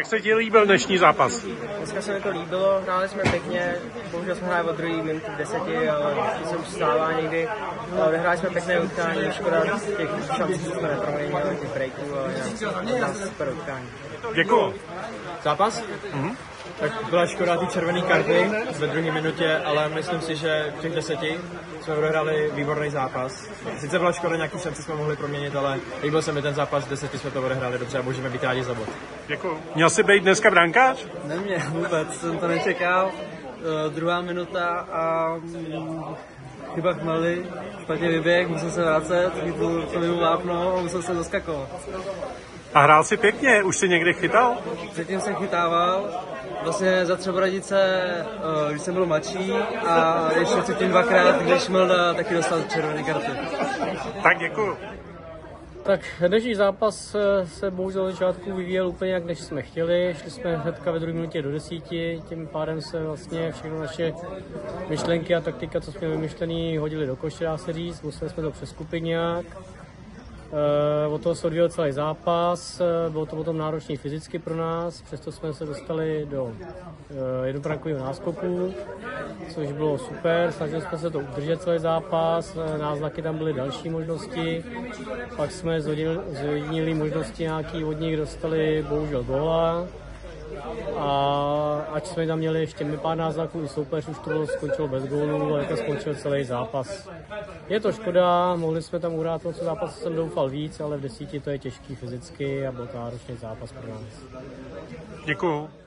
Jak se ti líbil dnešní zápas? Dneska se mi to líbilo, hráli jsme pěkně, bohužel jsme hráli od druhý minuty v 10, ale vždycky se už stává někdy. Odehráli jsme pěkné utkání, škoda těch šancí, co jsme neproměnili, těch breaků, ale jinak super utkání. Děkuju. Zápas? Tak byla škoda ty červené karty ve druhé minutě, ale myslím si, že v těch 10 jsme odehráli výborný zápas. Sice byla škoda, nějaký šance jsme mohli proměnit, ale líbil se mi ten zápas, v 10 jsme to odehráli dobře a můžeme být rádi za bod. Děkuju. Měl jsi být dneska brankář? Neměl vůbec, jsem to nečekal. Druhá minuta a chyba Chmely, špatně vyběh, musel se vracet, chytl to mimo vápno a musel se zaskakovat. A hrál si pěkně, už si někdy chytal? Předtím jsem chytával, vlastně za Třeboradice, když jsem byl mladší a ještě předtím dvakrát, když Melda taky dostal červené karty. Tak děkuju. Tak dnešní zápas se bohužel od začátku vyvíjel úplně jak než jsme chtěli. Šli jsme hnedka ve druhé minutě do 10, tím pádem se vlastně všechno naše myšlenky a taktika, co jsme vymyšlený, hodili do koše, dá se říct. Museli jsme to přeskupit nějak. Od toho se odvíjel celý zápas, bylo to potom náročný fyzicky pro nás, přesto jsme se dostali do jednobrankového náskoku, což bylo super, snažili jsme se to udržet celý zápas, náznaky tam byly další možnosti, pak jsme zhodnili možnosti nějaký od nich, dostali bohužel góla. A ať jsme tam měli ještě pár náznaků, i soupeř už to skončilo bez gólu, ale to skončil celý zápas. Je to škoda, mohli jsme tam uhrát ten zápas, jsem doufal víc, ale v 10 to je těžký fyzicky a byl to náročný zápas pro nás. Děkuju.